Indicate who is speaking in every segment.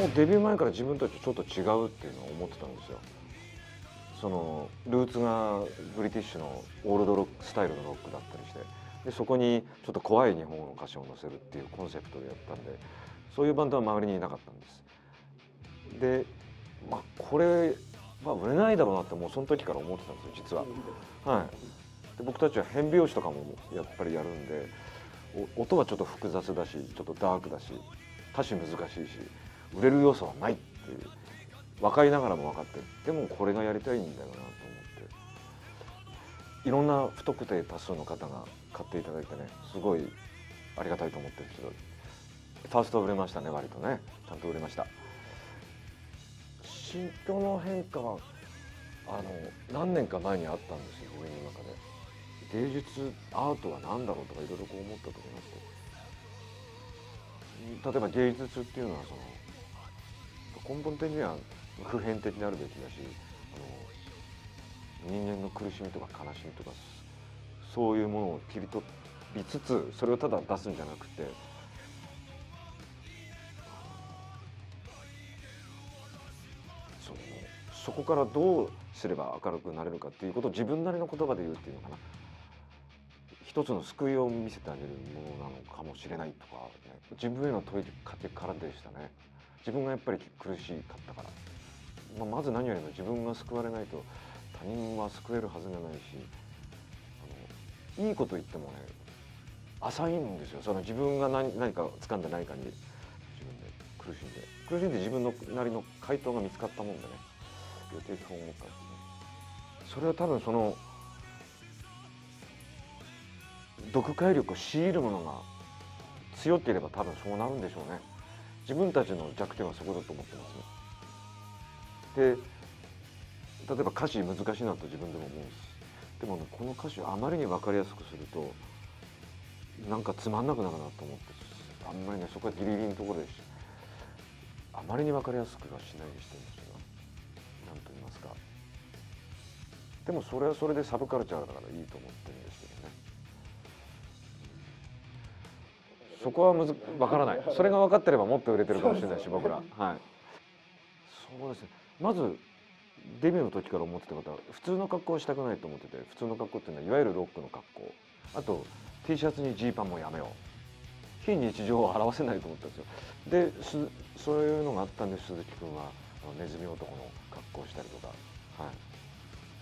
Speaker 1: もうデビュー前から自分たちとちょっと違うっていうのを思ってたんですよ。そのルーツがブリティッシュのオールドロックスタイルのロックだったりして、でそこにちょっと怖い日本語の歌詞を載せるっていうコンセプトでやったんで、そういうバンドは周りにいなかったんです。で、これは売れないだろうなってもうその時から思ってたんですよ実は。はい、で僕たちは変拍子とかもやっぱりやるんで、音はちょっと複雑だしちょっとダークだし歌詞難しいし売れる要素はないっていう分かりながらも分かって、でもこれがやりたいんだよなと思って、いろんな不特定多数の方が買っていただいてね、すごいありがたいと思ってるんですけど、ファースト売れましたね。割とねちゃんと売れました。心境の変化は何年か前にあったんですよ自分の中で。芸術アートは何だろうとかいろいろこう思った時があって、例えば芸術っていうのは根本的には普遍的であるべきだし、人間の苦しみとか悲しみとかそういうものを切り取りつつ、それをただ出すんじゃなくて、そこからどうすれば明るくなれるかっていうことを自分なりの言葉で言うっていうのかな、一つの救いを見せてあげるものなのかもしれないとか、ね、自分への問いかけからでしたね。自分がやっぱり苦しかったから、まず何よりも自分が救われないと他人は救えるはずがないし、いいこと言ってもね浅いんですよ。その自分が何か掴んでないかに自分で苦しんで自分のなりの回答が見つかったもんでね、予定表を思ったんですね。それは多分その読解力を強いるものが強ければ多分そうなるんでしょうね。自分たちの弱点はそこだと思ってますね。で、例えば歌詞難しいなと自分でも思うし、でもねこの歌詞をあまりに分かりやすくするとなんかつまんなくなるなと思って、あんまりねそこはギリギリのところであまりに分かりやすくはしないようにしてるんですが、何と言いますか、でもそれはそれでサブカルチャーだからいいと思ってるんですけどね。そこは分からない。それが分かってればもっと売れてるかもしれないし僕ら、はい、そうですね。まずデビューの時から思ってたことは普通の格好をしたくないと思ってて、普通の格好っていうのはいわゆるロックの格好、あと T シャツにジーパンもやめよう、非日常を表せないと思ったんですよ。でそういうのがあったんで鈴木君はネズミ男の格好をしたりとか、はい、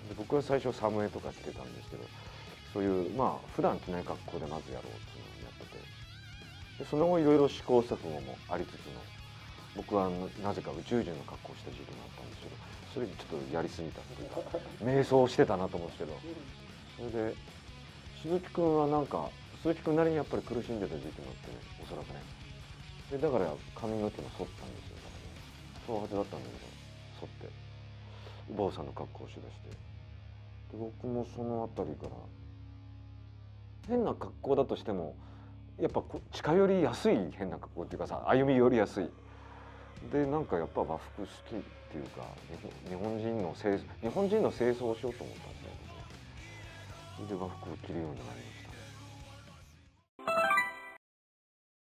Speaker 1: で僕は最初サムエとか着てたんですけど、そういう普段着ない格好でまずやろうっていうのをやってて、でその後いろいろ試行錯誤もありつつの、僕はなぜか宇宙人の格好をした時期があったんですけど、それにちょっとやりすぎたというか瞑想してたなと思うんですけど、それで鈴木君はなんか鈴木君なりにやっぱり苦しんでた時期もあってね、おそらくね。でだから髪の毛も剃ったんですよ。だからね、そうはずだったんだけど剃ってお坊さんの格好をしだして、で僕もその辺りから変な格好だとしてもやっぱ近寄りやすい変な格好っていうかさ、歩み寄りやすいで、なんかやっぱ和服好きっていうか、日本人の清掃をしようと思ったんですね。で和服を着るようになりました。